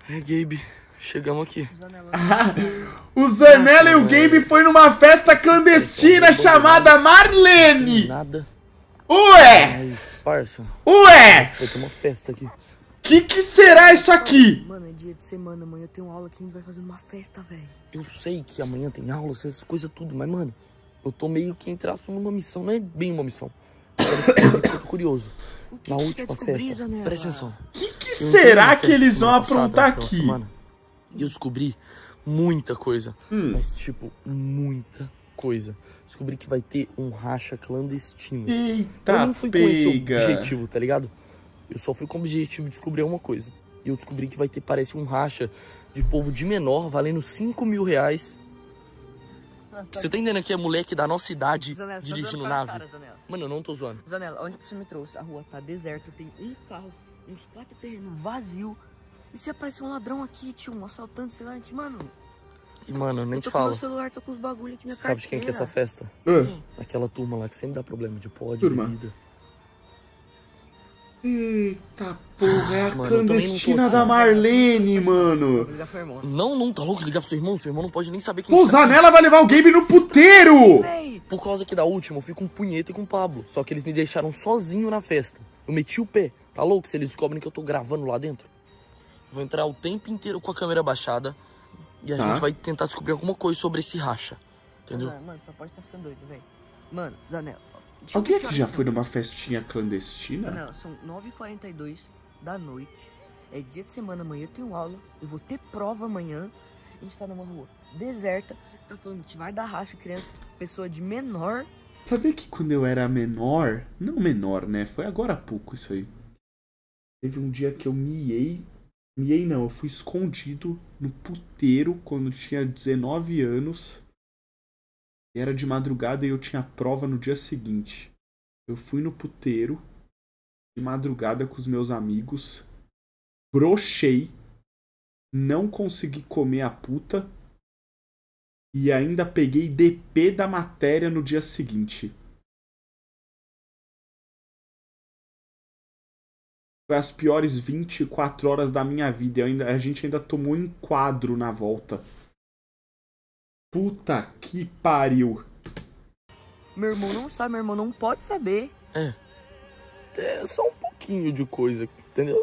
É, Gabe, chegamos aqui. O Zanella e o Gabe foi numa festa clandestina chamada Marlene! Nada. Ué! Mas, parça, Ué! vai ter uma festa aqui. Que será isso aqui? Mano, é dia de semana, amanhã eu tenho aula aqui, a gente vai fazendo uma festa, velho. Eu sei que amanhã tem aula, essas coisas tudo, mas, mano, eu tô meio que entre aspas numa missão, não é bem uma missão. Eu tô curioso. Na última festa, Zanella? presta atenção. Que será que eles vão aprontar aqui? E eu descobri muita coisa, mas tipo, muita coisa. Descobri que vai ter um racha clandestino. Eita, Eu não fui com esse pega. objetivo, tá ligado? Eu só fui com o objetivo de descobrir uma coisa. E eu descobri que vai ter, parece, um racha de povo de menor valendo 5 mil reais. Você tá entendendo que é moleque da nossa idade Zanella, dirigindo tá nave? cara, Zanella. Mano, eu não tô zoando. Zanella, onde você me trouxe? A rua tá deserta, tem um carro, uns 4 terrenos vazios. E se aparecer um ladrão aqui, tio, um assaltante, sei lá, gente, mano... E, mano, eu nem Eu te tô com falo. meu celular, tô com os bagulho aqui na Sabe de quem que é essa carteira. festa? Ah, Aquela turma lá que sempre dá problema de pó, de Turma. bebida. eita porra, é a Mano, eu também não tô clandestina da assim. Marlene, mano. Vou ligar pro irmão. Não, tá louco ligar pro seu irmão? Seu irmão não pode nem saber quem O está aqui. Zanella vai levar o Gabe no puteiro! Véi, Por causa que da última eu fui com o Punheta e com o Pablo. Só que eles me deixaram sozinho na festa. Eu meti o pé. Tá louco se eles descobrem que eu tô gravando lá dentro? Vou entrar o tempo inteiro com a câmera baixada. E a Tá. gente vai tentar descobrir alguma coisa sobre esse racha. Entendeu? Mano, só pode estar ficando doido, velho. Mano, Zanella. deixa eu Alguém ver que aqui já horas foi são. numa festinha clandestina? Zanella, são 9h42 da noite. É dia de semana, amanhã eu tenho aula. Eu vou ter prova amanhã. A gente tá numa rua deserta. Você tá falando que vai dar racha, criança, pessoa de menor. Sabia que quando eu era menor, não menor, né? Foi agora há pouco isso aí. Teve um dia que eu miei não, eu fui escondido no puteiro quando tinha 19 anos. E era de madrugada e eu tinha prova no dia seguinte. Eu fui no puteiro de madrugada com os meus amigos, brochei, não consegui comer a puta e ainda peguei DP da matéria no dia seguinte. Foi as piores 24 horas da minha vida. A gente ainda tomou enquadro na volta. Puta que pariu. Meu irmão não sabe, meu irmão não pode saber. É só um pouquinho de coisa, entendeu?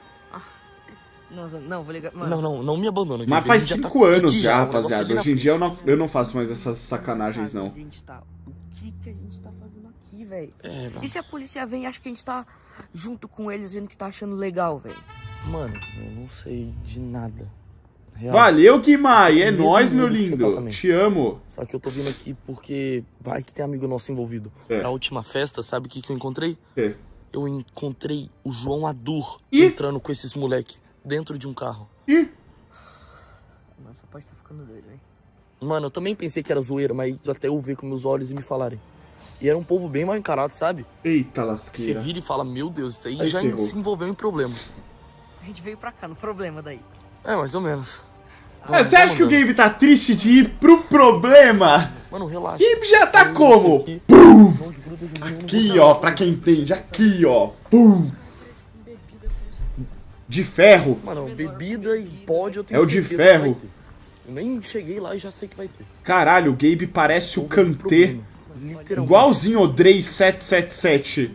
Não, vou ligar. Mano, Não me abandona. Mas Gabe. faz A gente já 5 tá anos aqui já, o negócio rapaziada. ali na Hoje em dia frente. eu não faço mais essas sacanagens, não. O que a gente tá fazendo aqui, velho? É, E se a polícia vem e acha que a gente tá junto com eles, vendo que tá achando legal, velho? mano, eu não sei de nada. Real. Valeu, Guimai. É Mesmo nóis, meu mundo que você tá lindo. também. Te amo. Só que eu tô vindo aqui porque vai que tem amigo nosso envolvido. É. Na última festa, sabe o que eu encontrei? É. Eu encontrei o João Adur Ih! entrando com esses moleque dentro de um carro. Ih, Mano, só pode estar ficando doido, velho. Mano, eu também pensei que era zoeira, mas até eu ver com meus olhos e me falarem. E era um povo bem mal encarado, sabe? eita Você lasqueira. vira e fala, meu Deus, isso aí, Aí já ferrou. se envolveu em problema. A gente veio pra cá, no problema daí. É, mais ou menos. Você acha que o Gabe tá triste de ir pro problema? Mano, relaxa. Gabe já tá Isso como? aqui- Aqui, ó, pra quem entende. Aqui, ó. Pum. De ferro. Mano, bebida e pode eu tenho É o de certeza que ferro. vai ter. Eu nem cheguei lá e já sei que vai ter. Caralho, o Gabe parece o Kanté. Problema. Literalmente. Igualzinho o Drey 777.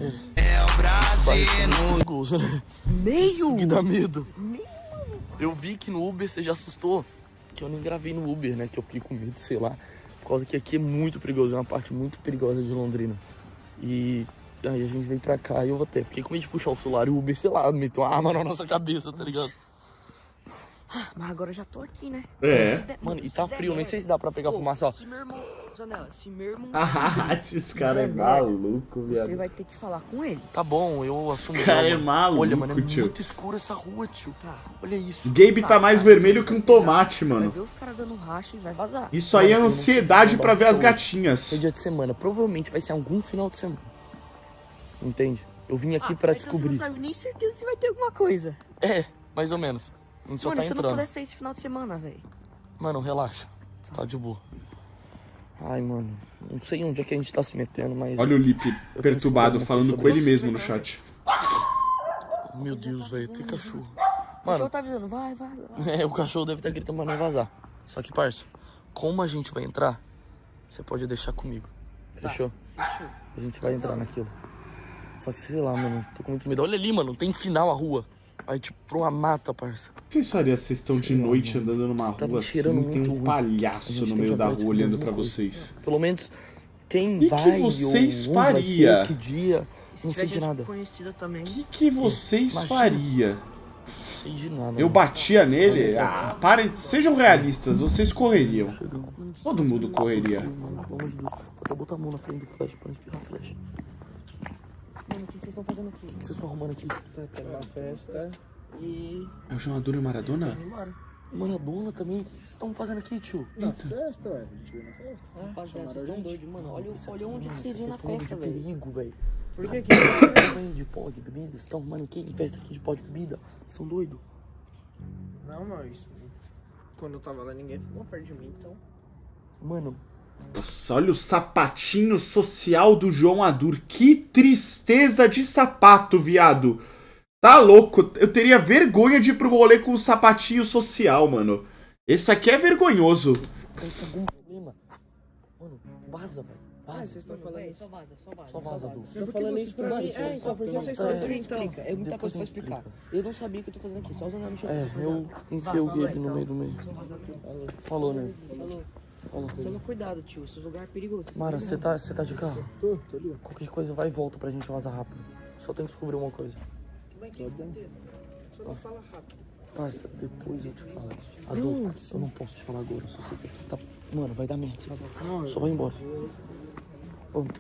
Perigoso, né? Isso que dá medo. Eu vi que no Uber você já assustou. Que eu nem gravei no Uber, né? Que eu fiquei com medo, sei lá. Por causa que aqui é muito perigoso. É uma parte muito perigosa de Londrina. E aí a gente veio pra cá e eu até fiquei com medo de puxar o celular e o Uber, sei lá, meteu uma arma na nossa cabeça, tá ligado? Mas agora eu já tô aqui, né? É. Se der- Mano, e se tá der frio, nem merda- sei se dá pra pegar Ô, fumaça, ó. Se meu irmão... Zanella, se meu irmão... Ah, esses caras é maluco, Você viado. vai ter que falar com ele. Tá bom, eu assumo. cara não, é mano. maluco, Olha, mano, é tio. muito escura essa rua, tio. Tá. Olha isso. O Gabe tá mais vermelho que um tomate, Vai mano. ver os caras dando racha e vai vazar. Isso aí é Mano, eu não sei se ansiedade vou pra dar ver as show. gatinhas. É dia de semana, provavelmente vai ser algum final de semana. Entende? Eu vim aqui pra Então descobrir. você não sabe nem certeza se vai ter alguma coisa. É, mais ou menos. A gente só Mano, tá se eu não entrando. puder ser esse final de semana, velho. Mano, relaxa. Tá de boa. Ai, mano. Não sei onde é que a gente tá se metendo, mas. Olha o Lipe Eu perturbado tenho falando sobre com ele isso. mesmo no chat. Meu Deus, velho, tem cachorro. cachorro tá avisando, vai. É, o cachorro deve estar gritando pra não vazar. Só que, parça, como a gente vai entrar, você pode deixar comigo. Fechou? Fechou. A gente vai entrar naquilo. Só que sei lá, mano, tô com muito medo. Olha ali, mano, tem final a rua. Aí, tipo, pra uma mata, parça. O que vocês fariam se vocês estão de noite andando numa rua assim, tem um palhaço no meio da rua olhando pra vocês? Pelo menos quem que vai vocês ou onde vai faria? ser, que dia, não sei Se de tiver nada. gente conhecida também. O que vocês Imagina. faria? Não sei de nada. Eu mano. batia nele? Ah, parem, sejam realistas, vocês correriam. Chegamos. Todo mundo correria. Mano, pelo amor de Deus. Vou botar a mão na frente do flash pra não espirrar flash. Mano, o que vocês estão fazendo aqui? O que vocês estão arrumando aqui? Tá tendo uma festa e... É o jogador e o Maradona? Maradona também? O que vocês estão fazendo aqui, tio? Na festa, ué. A gente veio na festa. Rapaziada, vocês estão doidos, mano. Olha onde que vocês iam na Isso aqui é festa, de velho. perigo, velho. Por que que... Vocês estão vendo de pó, de bebida? Vocês estão arrumando aqui em festa aqui de pó de bebida? Vocês são doidos? Não, mas... Quando eu tava lá, ninguém ficou perto de mim, então... Mano, Nossa, olha o sapatinho social do João Adur. Que tristeza de sapato, viado. Tá louco. Eu teria vergonha de ir pro rolê com o sapatinho social, mano. Esse aqui é vergonhoso. tem algum problema. Mano, vaza, velho. Vaza. vocês estão falando Véi, isso. só vaza. Só vaza, Du. Vocês estão falando isso pra mim? É, então, por que vocês estão aqui, então? Explica, é muita Depois coisa pra eu explicar. explico. Eu não sabia o que eu tô fazendo aqui, só usando a mexer. Eu enfiei o Gabe no meio do meio. Falou, né? Falou. Falou. Toma cuidado, tio. Esse lugar é perigoso. Mara, você tá de carro? Tô ali. Qualquer coisa vai e volta pra gente vazar rápido. Só tem que descobrir uma coisa. Só não fala rápido. Parça, depois eu te falo. Adu, eu não posso te falar agora, eu só sei que aqui tá... Mano, vai dar merda. Só vai embora. Vamos.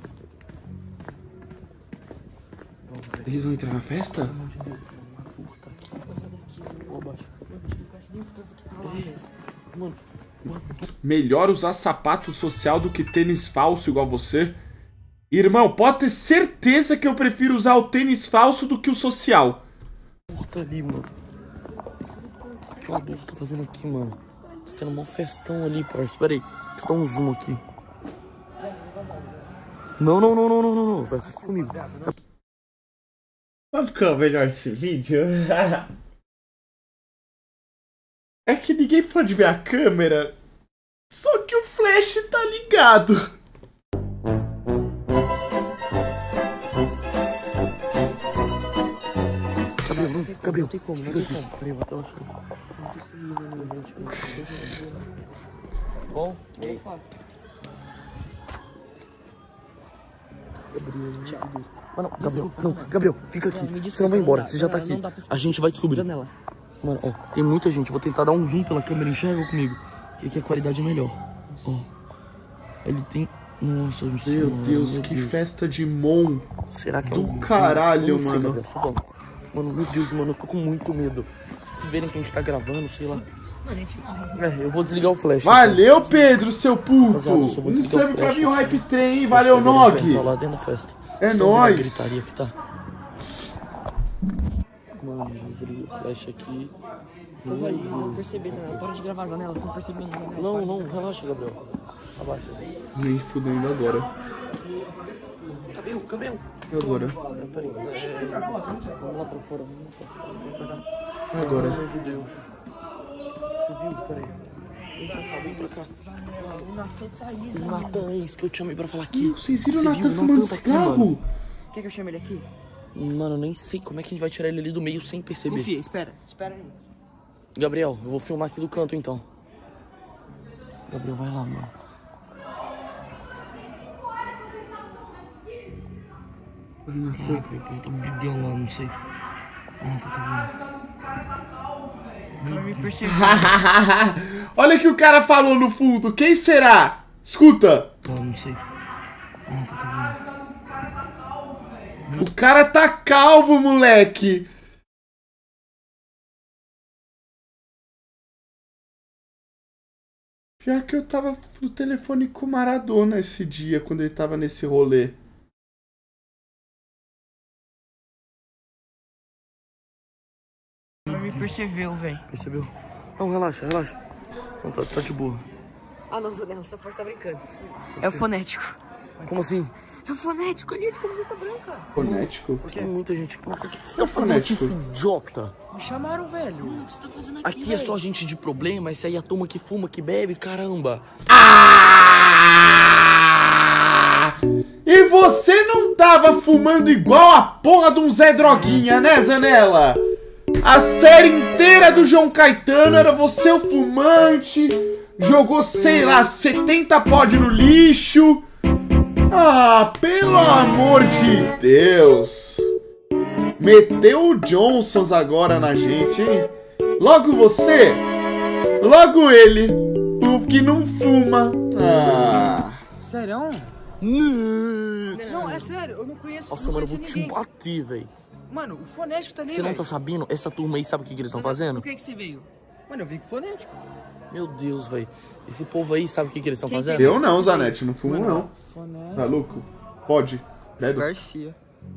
Vamos, velho. Eles vão entrar na festa? Pelo amor de Deus, mano. A rua tá aqui. Ó, baixa. Mano, Melhor usar sapato social do que tênis falso igual você? Irmão, pode ter certeza que eu prefiro usar o tênis falso do que o social. tá ali, mano. O que o adulto tá fazendo aqui, mano? Tá tendo uma festão ali, parça. Pera aí, deixa eu dar um zoom aqui. Não. Vai ficar comigo. Sabe qual é o melhor desse vídeo? É que ninguém pode ver a câmera, só que o flash tá ligado. Gabriel, Não tem como, fica não aqui. tem como. Peraí, vou até o chão. Bom, Opa. Gabriel, fica aqui. Não, me desculpa, Você não vai embora, não dá, você já tá não aqui. dá pra- A gente vai descobrir. Janela. Mano, ó, tem muita gente. Vou tentar dar um zoom pela câmera, enxerga comigo. Que aqui a qualidade é melhor. Ó. Ele tem. Nossa, Meu Deus, que festa de Mon. Será que é do um... caralho, Não sei, mano. Gabriel, só vamos. Mano, meu Deus, mano, eu tô com muito medo. Se verem que a gente tá gravando, sei lá. Mano, a gente morre. Eu vou desligar o flash. Valeu, Pedro, seu puto. Rapaziada, eu só vou Um desligar o salve pra flash mim, o aqui. Hype Train, hein? Valeu, Nog. Tá lá dentro da festa. É Vocês estão vendo a nóis. gritaria que tá. Mano, já desliguei o flash aqui. Vai perceber, Zanella. Para de gravar, Zanella. Tô percebendo, Zanella. Não, relaxa, Gabriel. Abaixa. Nem fudendo agora. Gabriel. E agora? Peraí. Vamos lá pra fora, E agora? Pelo amor de Deus. Você viu? Peraí. Vem pra cá. O Natan tá aí, O Zanella. Nathan, é isso que eu te chamei pra falar aqui. Vocês viram o Você Nathan viu? O fumando Nathan tá aqui, mano. cigarro? Quer que eu chame ele aqui? Mano, eu nem sei como é que a gente vai tirar ele ali do meio sem perceber. Confia, espera. Espera aí. Gabriel, eu vou filmar aqui do canto então. Gabriel, vai lá, mano. Caraca, eu tô brigando lá, não sei. O Nathan tá Pra me perceber. Olha o que o cara falou no fundo. Quem será? Escuta. vindo. Não sei. O Nathan tá O cara tá calvo, moleque. Pior que eu tava no telefone com o Maradona esse dia, quando ele tava nesse rolê. Pra me percebeu, velho. Percebeu? Não, relaxa. Não, tá de boa. Ah, não, Zanella. Essa força tá brincando. É o fonético. Como assim? É o fonético ali de camiseta branca. Fonético? Tem muita gente. Mas o que você É tá fazendo aqui, fonético. idiota? Me chamaram, velho. Mano, o que você tá fazendo aqui, Aqui é só gente de problema, isso aí é a turma que fuma, que bebe, caramba. E você não tava fumando igual a porra de um Zé Droguinha, né, Zanella? A série inteira do João Caetano era você o fumante, jogou, sei lá, 70 pod no lixo. Ah, pelo amor de Deus. Meteu o Johnsons agora na gente, hein? Logo você, logo ele, o que não fuma. Ah. Sério? Nossa, Não, é sério, eu não conheço. mano, eu vou te bater, velho. Mano, o fonético tá ali, Você não velho. tá sabendo? Essa turma aí sabe o que eles estão fazendo? Por que você veio? Mano, eu vim com fonético. Meu Deus, velho. Esse povo aí sabe o que eles estão fazendo? Eu não, Zanetti, não fumo não. Fonético. Tá louco? Pode. Credo. Garcia.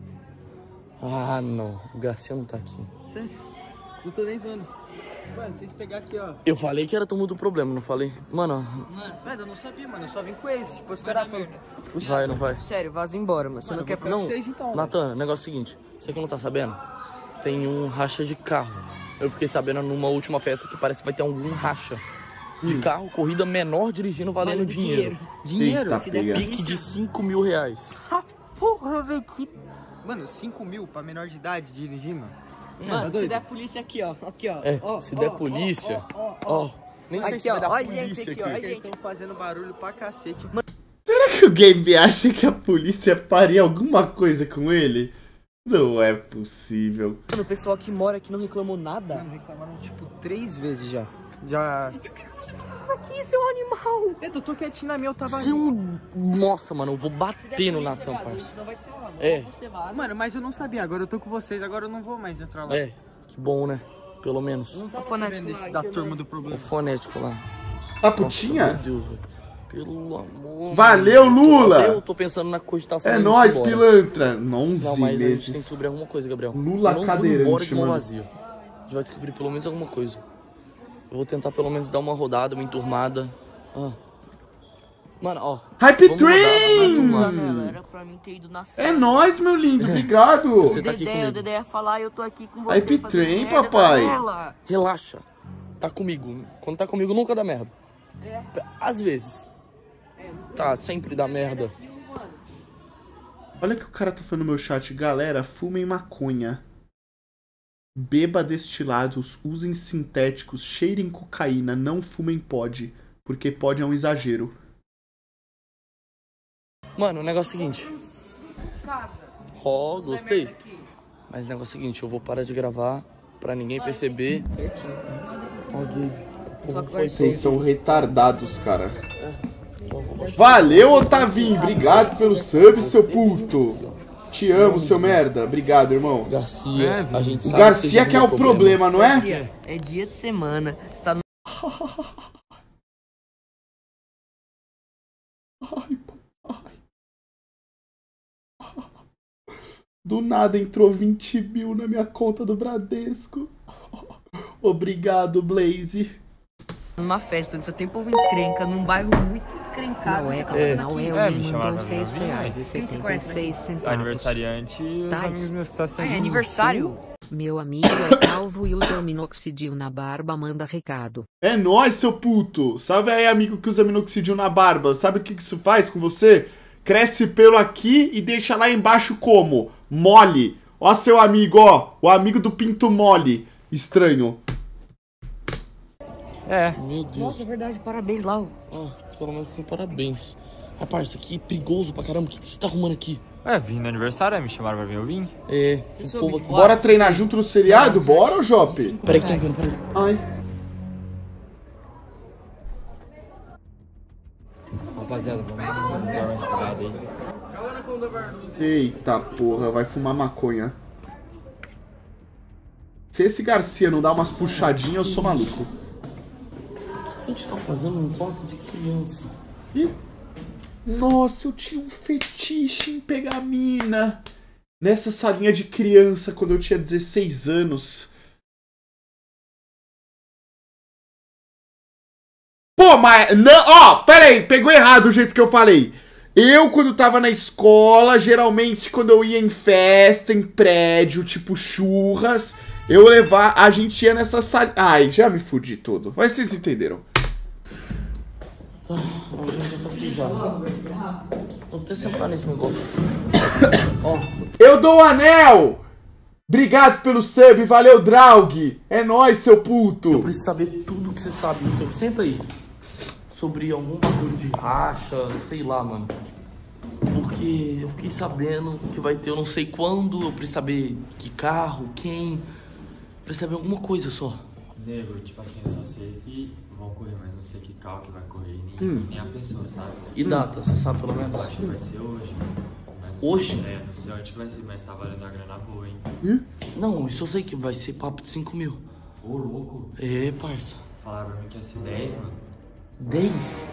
Ah, não. O Garcia não tá aqui. Sério? Não tô nem zoando. Mano, vocês pegar aqui, ó. Eu falei que era turma do problema, não falei? Mano, Mano, eu não sabia, mano. Eu só vim com eles. Tipo, os caras falam. vai, não vai? Sério, vaza embora, mano. Você não quer... Não, vocês, então, Natan, negócio é o seguinte. Você que não tá sabendo? Tem um racha de carro. Eu fiquei sabendo numa última festa que parece que vai ter algum racha de carro, corrida menor dirigindo valendo Mano, dinheiro. Eita, Se der pega. Pique de 5 mil reais. Porra, velho. Mano, 5 mil pra menor de idade dirigir, mano. Mano, se der a polícia aqui, ó. Aqui, ó. É, Ó, se ó, der ó, polícia, ó, ó. Nem sei Aqui, se vai ó, dar ó a gente polícia aqui, ó, aqui. a Eles gente. estão fazendo barulho pra cacete. Será que o Game acha que a polícia faria alguma coisa com ele? Não é possível. Mano, o pessoal que mora aqui não reclamou nada. Mano, reclamaram tipo 3 vezes já. Já. E por que você tá fazendo aqui, seu animal? Eu tô quietinho na minha, eu tava. Você é um... Nossa, mano, eu vou Se der bater no polícia, Natan, viado, a parça. gente não vai te salvar, mano. É. Você vaza. Mano, mas eu não sabia. Agora eu tô com vocês, agora eu não vou mais entrar lá. É, que bom, né? Pelo menos. Não tava fonético sabendo lá, desse, da entendeu? turma do O problema. fonético lá. A Nossa, putinha? meu Deus, velho. Pelo amor. Valeu, Lula! Eu tô pensando na cogitação. É da gente ir nóis, embora. pilantra. Não, 11 mas a gente tem que meses. descobrir alguma coisa, Gabriel. Lula Eu não cadeirante, vou embora de mão mano. vazia. A gente vai descobrir pelo menos alguma coisa. Eu vou tentar pelo menos dar uma rodada, uma enturmada. Ah. Mano, ó. Hype vamos rodar, vamos rodar. Janela, era pra mim ter ido na É sala. nóis, meu lindo. Obrigado. Você tá aqui Dedé, o comigo. Dedé ia falar e eu tô aqui com você. Hype fazendo Train, merda, papai. Janela. Relaxa. Tá comigo. Quando tá comigo nunca dá merda. É. Às vezes. Tá, sempre dá merda. Olha o que o cara tá falando no meu chat. Galera, fumem maconha. Beba destilados, usem sintéticos, cheirem cocaína, não fumem pod. Porque pod é um exagero. Mano, o negócio é o seguinte. Ó, gostei. Mas o negócio é o seguinte, eu vou parar de gravar pra ninguém perceber. Ó, Gabe. Como foi Vocês são retardados, cara. Valeu, Otavinho. Obrigado pelo sub, seu puto. Te amo, seu merda. Obrigado, irmão. Garcia, a gente O sabe Garcia que é o problema, não é? É dia de semana. Você tá no... Ai, papai. Do nada entrou 20 mil na minha conta do Bradesco. Obrigado, Blaze. numa festa onde só tem povo encrenca, num bairro muito encrencado. Não Você é, tá fazendo não aqui? é, Me me chamaram mandou pra vir, R$6,76. Aniversariante e os Tais. amigos meus que tá Ah, sendo. é aniversário? Meu amigo é calvo e usa minoxidil na barba, manda recado. É nóis, seu puto. Salve aí, amigo que usa minoxidil na barba. Sabe o que isso faz com você? Cresce pelo aqui e deixa lá embaixo como? Mole. Ó seu amigo, ó. O amigo do pinto mole. Estranho. É. Meu Deus. Nossa, é verdade, parabéns lá. Ó, pelo menos tem parabéns. Rapaz, isso aqui é perigoso pra caramba. O que você tá arrumando aqui? É, vim no aniversário, me chamaram pra vir, eu vim. É, o Isso, povo bicho, aqui. Bora treinar junto no seriado? Bora, ô Jope? Peraí que tá vindo, peraí. Ai. Rapaziada, vamos dar uma estudada aí. Eita porra, vai fumar maconha. Se esse Garcia não dá umas puxadinhas, eu sou maluco. O que a gente tá fazendo num quarto de criança? Ih. Nossa, eu tinha um fetiche em pegar mina. Nessa salinha de criança, quando eu tinha 16 anos. Pô, mas... Não, ó, pera aí, pegou errado o jeito que eu falei. Eu, quando tava na escola, geralmente quando eu ia em festa, em prédio, tipo churras, a gente ia nessa sala. Ai, já me fudi todo. Mas vocês entenderam. Tá, a gente já tá aqui já. Vou até sentar nesse negócio. Ó. Eu dou o anel! Obrigado pelo sub, valeu, Draug! É nóis, seu puto! Eu preciso saber tudo que você sabe. Senta aí. Sobre algum bagulho de racha, sei lá, mano. Porque eu fiquei sabendo que vai ter, eu não sei quando, eu preciso saber que carro, quem. Preciso saber alguma coisa só. Nego, tipo assim, eu só sei que vão correr, mas não sei que carro que vai correr, nem a pessoa, sabe? E data, você sabe pelo menos? Eu acho que vai ser hoje, mano. Mas não Hoje? Sei, não sei onde que vai ser, mas tá valendo a grana boa, hein? Não, isso eu sei que vai ser papo de 5 mil. Ô, louco. É, parça. Falaram pra mim que ia ser 10, mano. 10?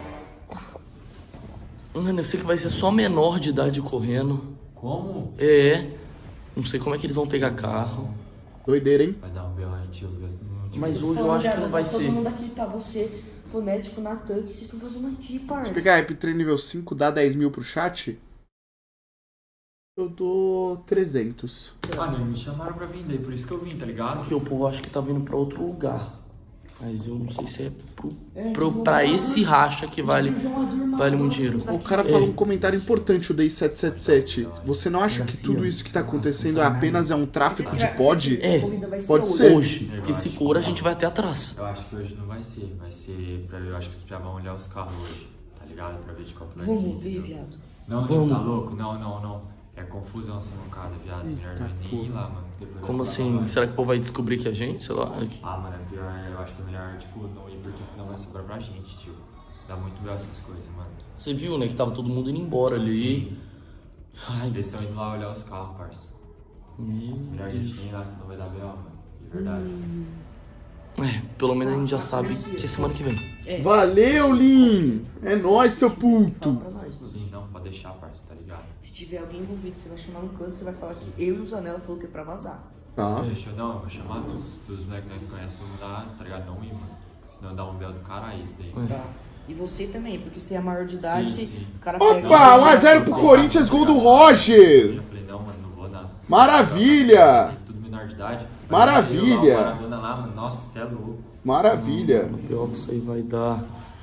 Mano, eu sei que vai ser só menor de idade correndo. Como? É. Não sei como é que eles vão pegar carro. Doideira, hein? Vai dar um B.O. tio. Mas hoje eu acho que não vai Todo ser. mundo aqui, tá? Você, Fonético, Natan, o que vocês estão fazendo aqui, parça? Se pegar Eptre nível 5, dá 10 mil pro chat, eu dou 300. Mano, me chamaram pra vender, por isso que eu vim, tá ligado? Porque o povo acha que tá vindo pra outro lugar. Mas eu não sei se é pra esse racha que vale muito dinheiro. O cara falou um comentário importante, o Day777. Você não acha que tudo isso que tá acontecendo apenas é um tráfico de pod? É, Pode ser. hoje. Porque se for, a gente vai até atrás. Eu acho que hoje não vai ser. Vai ser pra eu acho que já vão olhar os carros hoje, tá ligado? Pra ver de qual que vai ser. Vamos ver, entendeu? viado. Não, Vamos. tá louco? Não. É confusão essa mancada, viado. Melhor nem ir lá, mano. Depois Como dessa assim? babada. Será que o povo vai descobrir que é a gente? Sei lá. Ah, mano, é pior, eu acho que é melhor, tipo, não ir porque senão vai sobrar pra gente, tio. Dá muito bem essas coisas, mano. Você viu, né? Que tava todo mundo indo embora ali. Ai, Eles estão indo lá olhar os carros, parça. Melhor a gente nem ir lá, senão vai dar B.O., mano. De verdade. pelo menos a gente já sabe que é semana que vem. Valeu, Lin! É nóis, seu Fala puto! pra nós, mano. Sim, não, pode deixar, parça, tá ligado? Se tiver alguém envolvido, você vai chamar no canto, você vai falar que eu e o Zanella falou que é pra vazar. Tá. Deixa eu vou chamar dos moleques que nós conhecemos, vamos dar, tá ligado? Não ir, mano. Senão dá um B.O. do caralho isso daí. Tá. E você também, porque você é maior de idade, Sim, você, sim. os caras pegam... Opa, 1x0 pro Corinthians, gol do Roger! Eu falei, não, mano, não vou nada. Maravilha! Tudo menor de idade. Maravilha! O Maradona lá, mano, nossa, você é louco. Maravilha! O pior que isso aí vai dar.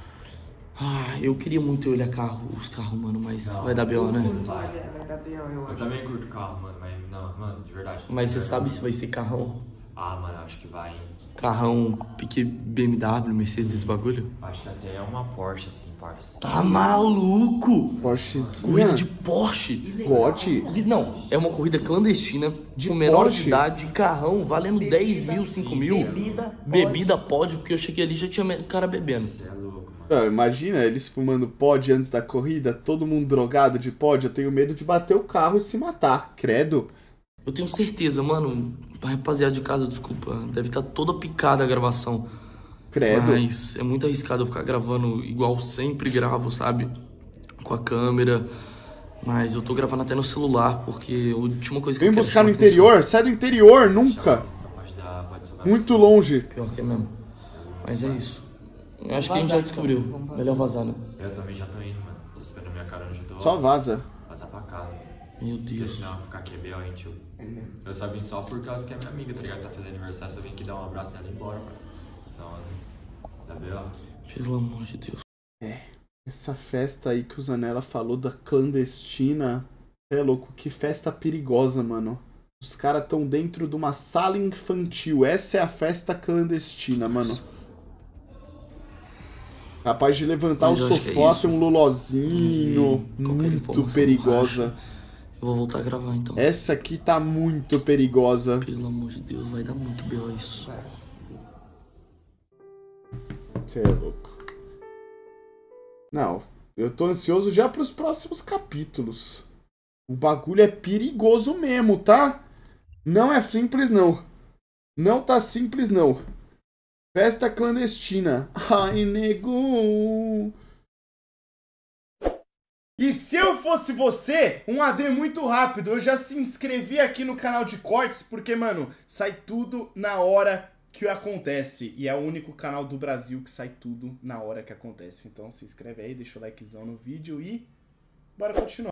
Ah, eu queria muito olhar os carros, mano, mas vai dar B.O., né? Vai dar B.O., eu Eu acho. também curto carro, mano, mas não, mano, de verdade. Mas você sabe se vai ser carrão? Ah, mano, acho que vai, hein. Carrão, pique BMW, Mercedes, esse bagulho? Acho que até é uma Porsche, assim, parça. Tá maluco? Corrida Porschezinha. de Porsche. God. Não, é uma corrida clandestina, De com menor Porsche? de idade, carrão, valendo 10 mil, 5 mil. Bebida pode, porque eu cheguei ali e já tinha cara bebendo. Você é louco, mano. Ah, imagina eles fumando pod antes da corrida, todo mundo drogado de pod, eu tenho medo de bater o carro e se matar, credo. Eu tenho certeza, mano, a rapaziada de casa, desculpa, deve estar toda picada a gravação. Credo. Mas é muito arriscado eu ficar gravando igual sempre gravo, sabe? Com a câmera. Mas eu tô gravando até no celular, porque a última coisa que Vem eu quero buscar no chamar atenção. interior, sai do interior, nunca. Essa pode sobrar. Muito longe. Pior que é mesmo. Mas é isso. Eu acho que a gente já descobriu. Melhor vazar, né? Eu também já tô indo, mano. Tô esperando a minha carona, já tô... Só vaza. Vazar pra casa. Meu Porque Deus. senão eu vou ficar aqui B.O., hein, tio. Eu só vim só por causa que é minha amiga, tá ligado? Tá fazendo aniversário, só vim aqui dar um abraço nela e ir embora, parça. Então, dá B.O. Pelo amor de Deus. Essa festa aí que o Zanella falou da clandestina, é louco, que festa perigosa, mano. Os caras tão dentro de uma sala infantil, essa é a festa clandestina, mano. Capaz de levantar o Mas eu acho que é sofá, isso. ter um lolozinho, Qualquer muito informação, perigosa. Eu vou voltar a gravar então. Essa aqui tá muito perigosa. Pelo amor de Deus, vai dar muito B.O. isso. Você é louco. Não, eu tô ansioso já pros próximos capítulos. O bagulho é perigoso mesmo, tá? Não é simples, não. Não tá simples, não. Festa clandestina. Ai, nego. E se eu fosse você, um AD muito rápido, eu já se inscrevi aqui no canal de cortes, porque, mano, sai tudo na hora que acontece. E é o único canal do Brasil que sai tudo na hora que acontece. Então se inscreve aí, deixa o likezão no vídeo e Bora continuar.